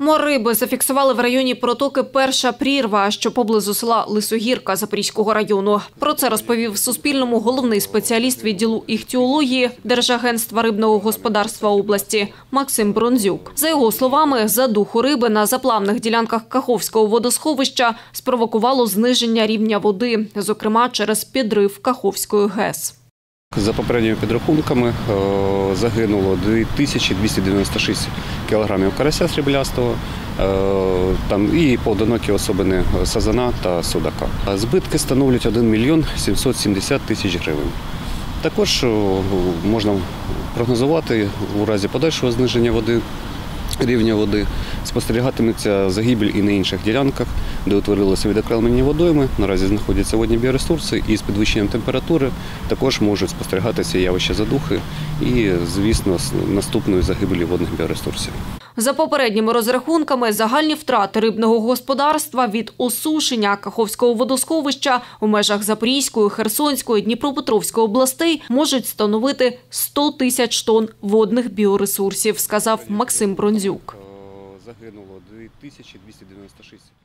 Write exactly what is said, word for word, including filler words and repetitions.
Мор риби зафіксували в районі протоки Перша Прірва, що поблизу села Лисогірка Запорізького району. Про це розповів Суспільному головний спеціаліст відділу іхтіології Держагентства рибного господарства області Максим Бронзюк. За його словами, задуху риби на заплавних ділянках Каховського водосховища спровокувало зниження рівня води, зокрема через підрив Каховської ГЕС. За попередніми підрахунками загинуло дві тисячі двісті дев'яносто шість кілограмів карася сріблястого там, і поодинокі особини сазана та судака. Збитки становлять один мільйон сімсот сімдесят тисяч гривень. Також можна прогнозувати у разі подальшого зниження води, рівня води, спостерігатиметься загибель і на інших ділянках, де утворилися відокремлені водойми. Наразі знаходяться водні біоресурси, і з підвищенням температури також можуть спостерігатися явища задухи і, звісно, наступної загибелі водних біоресурсів. За попередніми розрахунками, загальні втрати рибного господарства від осушення Каховського водосховища у межах Запорізької, Херсонської, Дніпропетровської областей можуть становити сто тисяч тонн водних біоресурсів, сказав Максим Бронзюк. Загинуло дві тисячі двісті дев'яносто шість